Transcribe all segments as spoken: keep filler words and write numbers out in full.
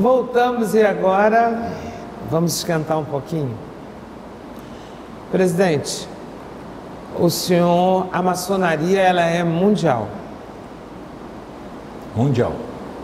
Voltamos e agora vamos esquentar um pouquinho. Presidente, o senhor, a maçonaria, ela é mundial. Mundial.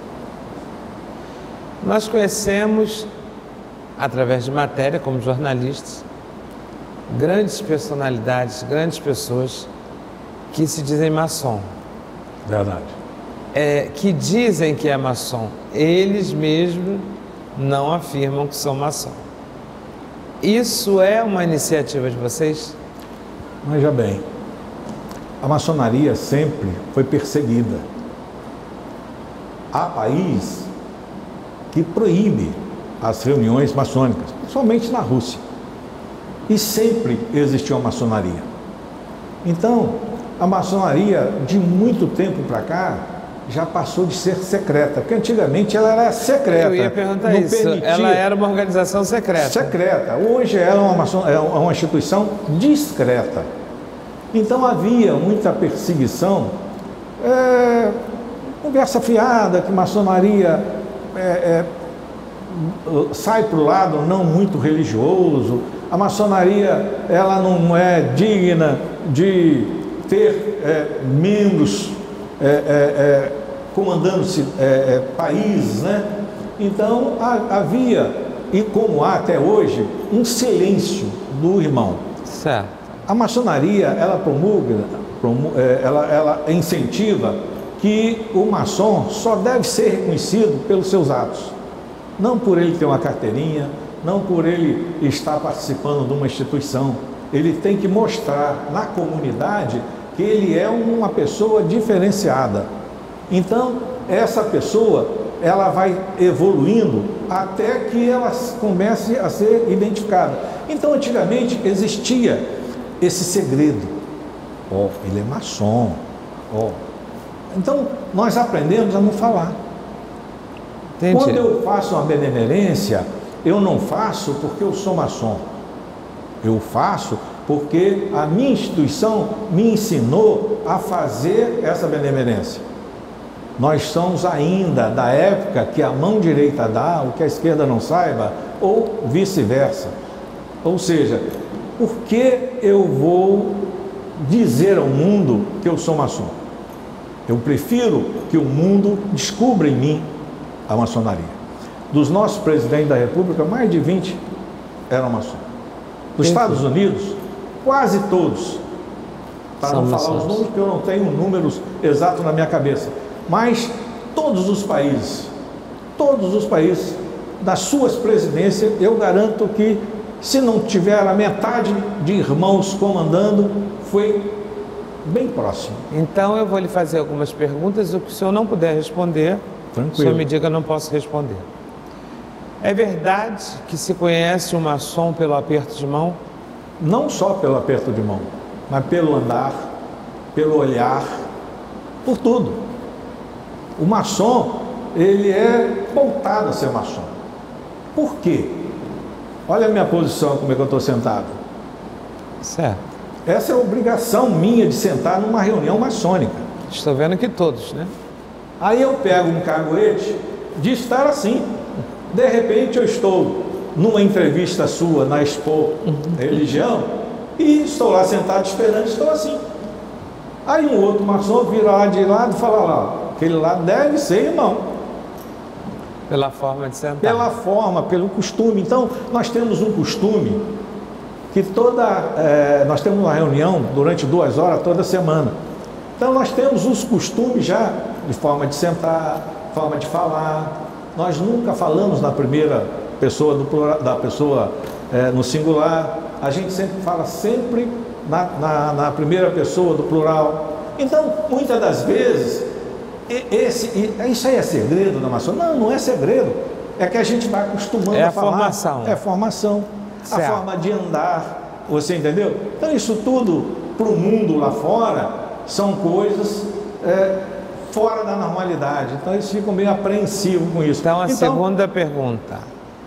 Nós conhecemos, através de matéria, como jornalistas, grandes personalidades, grandes pessoas que se dizem maçom. Verdade. É, que dizem que é maçom. Eles mesmos não afirmam que são maçom. Isso é uma iniciativa de vocês? Veja bem, a maçonaria sempre foi perseguida. Há país que proíbe as reuniões maçônicas, principalmente na Rússia. E sempre existiu a maçonaria. Então, a maçonaria, de muito tempo para cá, já passou de ser secreta, porque antigamente ela era secreta. Eu ia perguntar não isso, permitia... ela era uma organização secreta. Secreta. Hoje ela é uma, maçon... é uma instituição discreta. Então havia muita perseguição, é... conversa fiada, que maçonaria é, é... sai para o lado não muito religioso, a maçonaria ela não é digna de ter é, membros é, é, é, comandando-se é, é, países, né? Então ha, havia, e como há até hoje, um silêncio do irmão. Certo. A maçonaria, ela promulga, promulga ela, ela incentiva que o maçom só deve ser reconhecido pelos seus atos. Não por ele ter uma carteirinha, não por ele estar participando de uma instituição. Ele tem que mostrar na comunidade que ele é uma pessoa diferenciada. Então, essa pessoa, ela vai evoluindo até que ela comece a ser identificada. Então, antigamente, existia esse segredo. Ó, oh, ele é maçom. Ó. Oh. Então, nós aprendemos a não falar. Entendi. Quando eu faço uma benemerência, eu não faço porque eu sou maçom. Eu faço porque a minha instituição me ensinou a fazer essa benemerência. Nós somos ainda da época que a mão direita dá o que a esquerda não saiba, ou vice-versa. Ou seja, por que eu vou dizer ao mundo que eu sou maçom? Eu prefiro que o mundo descubra em mim a maçonaria. Dos nossos presidentes da República, mais de vinte eram maçons. Dos Estados Unidos, quase todos. Para não falar os números, porque eu não tenho números exatos na minha cabeça. Mas todos os países, todos os países, das suas presidências, eu garanto que, se não tiver a metade de irmãos comandando, foi bem próximo. Então eu vou lhe fazer algumas perguntas, o que o senhor não puder responder, tranquilo, o senhor me diga, não posso responder. É verdade que se conhece um maçom pelo aperto de mão? Não só pelo aperto de mão, mas pelo andar, pelo olhar, por tudo. O maçom, ele é voltado a ser maçom. Por quê? Olha a minha posição, como é que eu estou sentado. Certo. Essa é a obrigação minha de sentar numa reunião maçônica. Estou vendo que todos, né? Aí eu pego um caguete de estar assim. De repente eu estou numa entrevista sua na Expo Religião e estou lá sentado esperando, estou assim. Aí um outro maçom vira lá de lado e fala lá, aquele lá deve ser irmão. Pela forma de sentar. Pela forma, pelo costume. Então, nós temos um costume que toda... É, nós temos uma reunião durante duas horas toda semana. Então, nós temos os costumes já de forma de sentar, forma de falar. Nós nunca falamos na primeira pessoa, do plural, da pessoa é, no singular. A gente sempre fala sempre na, na, na primeira pessoa do plural. Então, muitas das vezes, esse, isso aí é segredo da maçonaria? Não, não é segredo. É que a gente vai acostumando é a, a falar. Formação. É formação. Certo. A forma de andar. Você entendeu? Então, isso tudo para o mundo lá fora são coisas... É, fora da normalidade, então eles ficam meio apreensivos com isso. Então a então, segunda pergunta,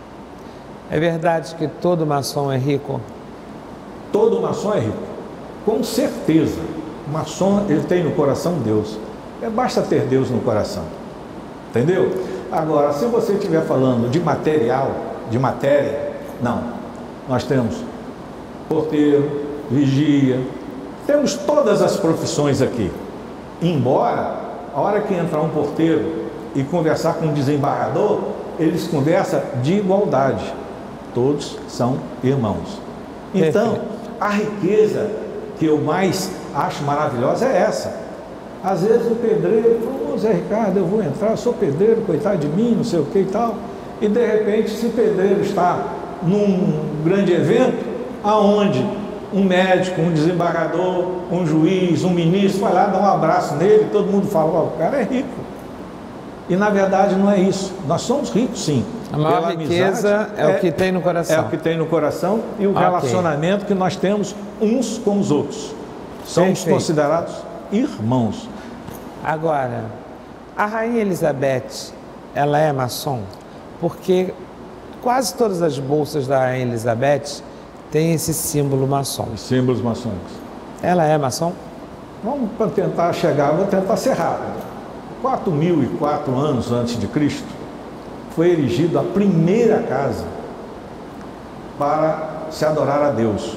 é verdade que todo maçom é rico? Todo maçom é rico, com certeza. O maçom, ele tem no coração Deus, é, basta ter Deus no coração, entendeu? Agora, se você estiver falando de material, de matéria, não. Nós temos porteiro, vigia, temos todas as profissões aqui. Embora, a hora que entrar um porteiro e conversar com um desembargador, eles conversam de igualdade. Todos são irmãos. Então, a riqueza que eu mais acho maravilhosa é essa. Às vezes o pedreiro fala, ô Zé Ricardo, eu vou entrar, eu sou pedreiro, coitado de mim, não sei o que e tal. E de repente, se o pedreiro está num grande evento, aonde um médico, um desembargador, um juiz, um ministro vai lá dar um abraço nele, todo mundo fala, ó, o cara é rico. E na verdade não é isso. Nós somos ricos sim. A maior riqueza amizade, é, é o que tem no coração. É o que tem no coração e o okay. relacionamento que nós temos uns com os outros. Somos Perfeito. considerados irmãos. Agora, a Rainha Elizabeth, ela é maçom? Porque quase todas as bolsas da Rainha Elizabeth têm esse símbolo maçom. Os símbolos maçônicos. Ela é maçom? Vamos para tentar chegar, vou tentar ser rápido. quatro mil e quatro anos antes de Cristo, foi erigida a primeira casa para se adorar a Deus,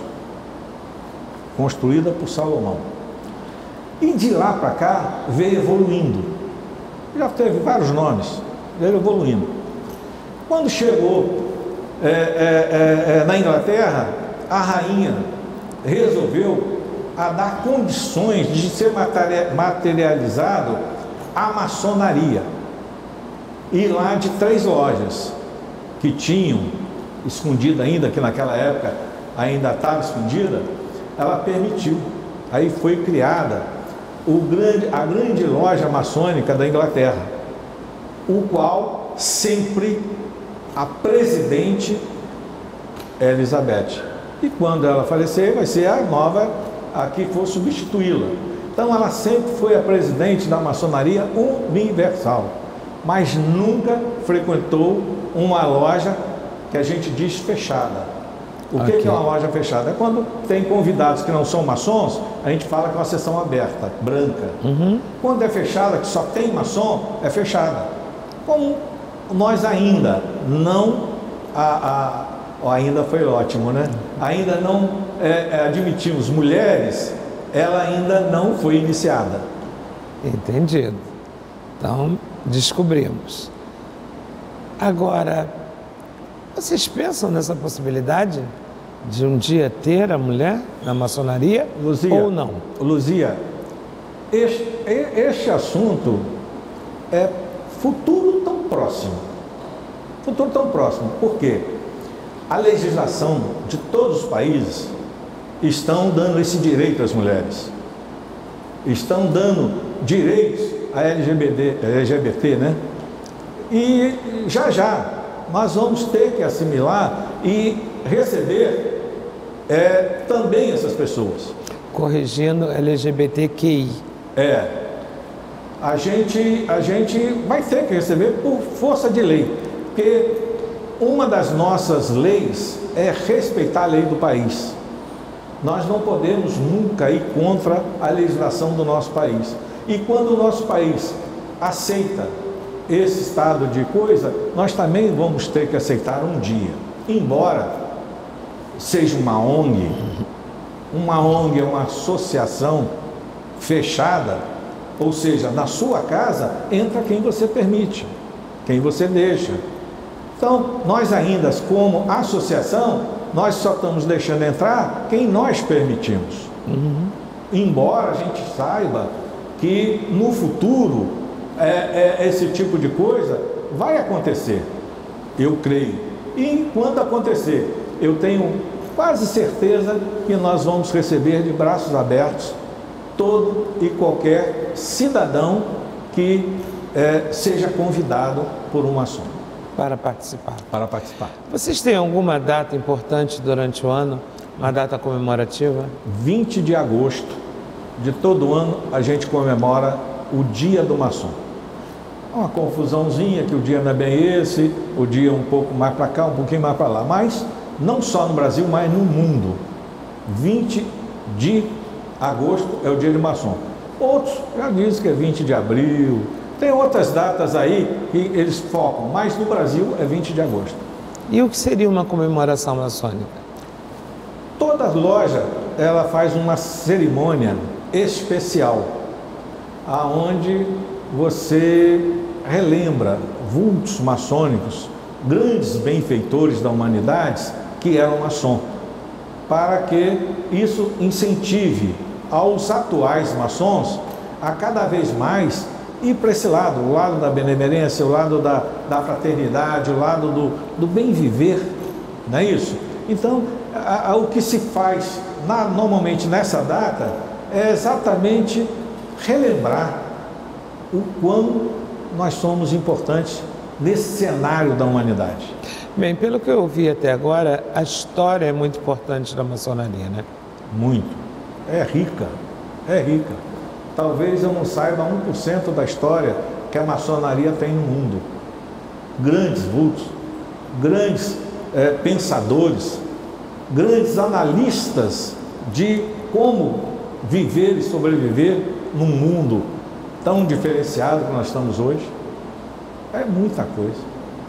construída por Salomão. E de lá para cá veio evoluindo. Já teve vários nomes, veio evoluindo. Quando chegou é, é, é, é, na Inglaterra, a rainha resolveu a dar condições de ser materializado a maçonaria. E lá de três lojas que tinham escondida ainda, que naquela época ainda estava escondida, ela permitiu. Aí foi criada o grande, a grande loja maçônica da Inglaterra, o qual sempre a presidente é Elizabeth. E quando ela falecer, vai ser a nova a que for substituí-la. Então ela sempre foi a presidente da maçonaria universal, mas nunca frequentou uma loja que a gente diz fechada. O okay. que é uma loja fechada? É quando tem convidados que não são maçons, a gente fala que é uma sessão aberta, branca. Uhum. Quando é fechada, que só tem maçom, é fechada. Como nós ainda não, a, a, ainda foi ótimo, né? Ainda não é, admitimos mulheres, ela ainda não foi iniciada. Entendido. Então, descobrimos. Agora, vocês pensam nessa possibilidade de um dia ter a mulher na maçonaria Luzia, ou não? Luzia, este, este assunto é futuro tão próximo. Futuro tão próximo. Por quê? A legislação de todos os países estão dando esse direito às mulheres. Estão dando direitos a L G B T, L G B T, né? E já já nós vamos ter que assimilar e receber é, também essas pessoas. Corrigindo L G B T Q I. É. A gente, a gente vai ter que receber por força de lei, porque uma das nossas leis é respeitar a lei do país. Nós não podemos nunca ir contra a legislação do nosso país. E quando o nosso país aceita esse estado de coisa, nós também vamos ter que aceitar um dia. Embora seja uma O N G, uma O N G é uma associação fechada, ou seja, na sua casa entra quem você permite, quem você deixa. Então, nós ainda, como associação, nós só estamos deixando entrar quem nós permitimos. Uhum. Embora a gente saiba que no futuro é, é, esse tipo de coisa vai acontecer, eu creio. E enquanto acontecer, eu tenho quase certeza que nós vamos receber de braços abertos todo e qualquer cidadão que é, seja convidado por um maçom. Para participar. Para participar. Vocês têm alguma data importante durante o ano? Uma data comemorativa? vinte de agosto de todo ano a gente comemora o Dia do Maçom. Uma confusãozinha que o dia não é bem esse, o dia um pouco mais para cá, um pouquinho mais para lá. Mas não só no Brasil, mas no mundo. vinte de agosto é o Dia do Maçom. Outros já dizem que é vinte de abril, Tem outras datas aí que eles focam, mas no Brasil é vinte de agosto. E o que seria uma comemoração maçônica? Toda loja, ela faz uma cerimônia especial, aonde você relembra vultos maçônicos, grandes benfeitores da humanidade que eram maçom, para que isso incentive aos atuais maçons a cada vez mais ir para esse lado, o lado da benemerência, o lado da, da fraternidade, o lado do, do bem viver, não é isso? Então, a, a, o que se faz na, normalmente nessa data é exatamente relembrar o quão nós somos importantes nesse cenário da humanidade. Bem, pelo que eu vi até agora, a história é muito importante da maçonaria, né? Muito. É rica, é rica. Talvez eu não saiba um por cento da história que a maçonaria tem no mundo. Grandes vultos, grandes é, pensadores, grandes analistas de como viver e sobreviver num mundo tão diferenciado que nós estamos hoje. É muita coisa.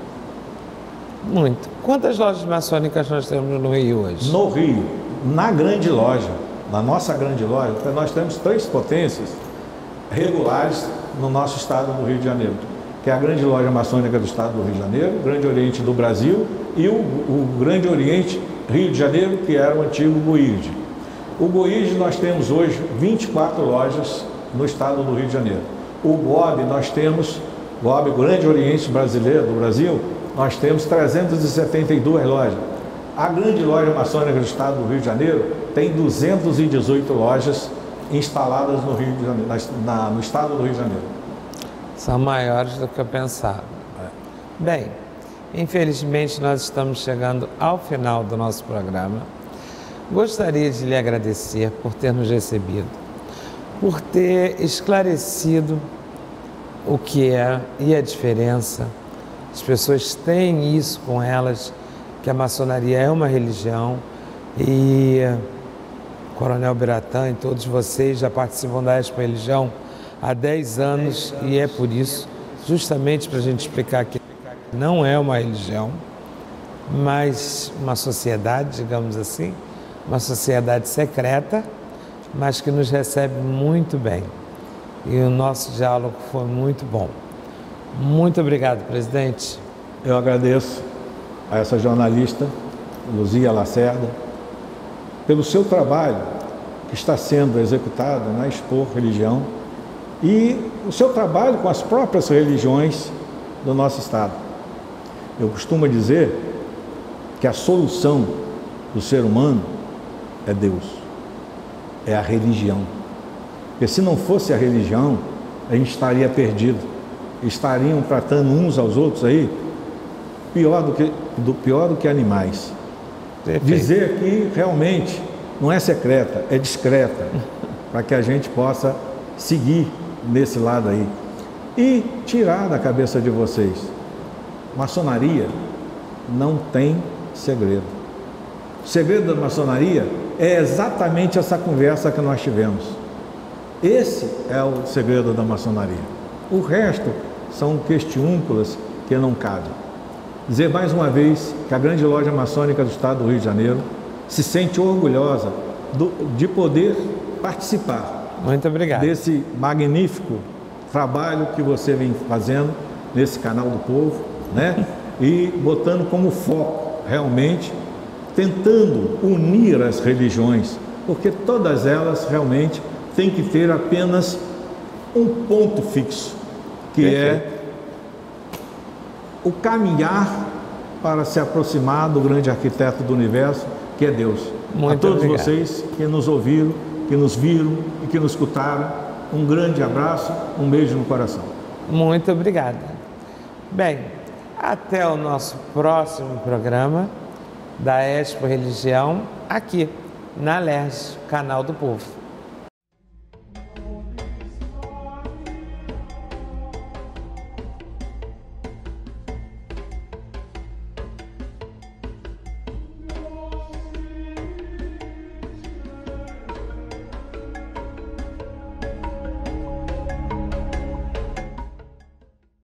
Muito. Quantas lojas maçônicas nós temos no Rio hoje? No Rio, na grande loja, na nossa grande loja, nós temos três potências regulares no nosso estado do Rio de Janeiro, que é a grande loja maçônica do estado do Rio de Janeiro, o Grande Oriente do Brasil e o, o Grande Oriente Rio de Janeiro, que era o antigo GOIRD. O GOIRD nós temos hoje vinte e quatro lojas no estado do Rio de Janeiro. O GOB nós temos, GOB, Grande Oriente Brasileiro do Brasil, nós temos trezentas e setenta e duas lojas. A grande loja maçônica do estado do Rio de Janeiro tem duzentas e dezoito lojas instaladas no, Rio de Janeiro, na, no estado do Rio de Janeiro. São maiores do que eu pensava. Bem, infelizmente nós estamos chegando ao final do nosso programa. Gostaria de lhe agradecer por ter nos recebido, por ter esclarecido o que é e a diferença. As pessoas têm isso com elas, que a maçonaria é uma religião e Coronel Biratã e todos vocês já participam da Expo Religião há dez anos e é por isso, justamente para a gente explicar que não é uma religião, mas uma sociedade, digamos assim, uma sociedade secreta, mas que nos recebe muito bem. E o nosso diálogo foi muito bom. Muito obrigado, presidente. Eu agradeço a essa jornalista, Luzia Lacerda, pelo seu trabalho que está sendo executado na Expo Religião e o seu trabalho com as próprias religiões do nosso estado. Eu costumo dizer que a solução do ser humano é Deus, é a religião. Porque se não fosse a religião, a gente estaria perdido. Estariam tratando uns aos outros aí pior do que, do, pior do que animais. Perfeito. Dizer que realmente não é secreta, é discreta, para que a gente possa seguir nesse lado aí. E tirar da cabeça de vocês, maçonaria não tem segredo. O segredo da maçonaria é exatamente essa conversa que nós tivemos. Esse é o segredo da maçonaria. O resto são questiúnculas que não cabem. Dizer mais uma vez que a grande loja maçônica do estado do Rio de Janeiro se sente orgulhosa do, de poder participar. Muito obrigado. Desse magnífico trabalho que você vem fazendo nesse canal do povo, né? E botando como foco realmente, tentando unir as religiões, porque todas elas realmente têm que ter apenas um ponto fixo, que Perfeito. é o caminhar para se aproximar do grande arquiteto do universo, que é Deus. Muito a todos obrigado. vocês que nos ouviram, que nos viram e que nos escutaram, um grande abraço, um beijo no coração. Muito obrigada. Bem, até o nosso próximo programa da Expo Religião, aqui na Alerj, Canal do Povo.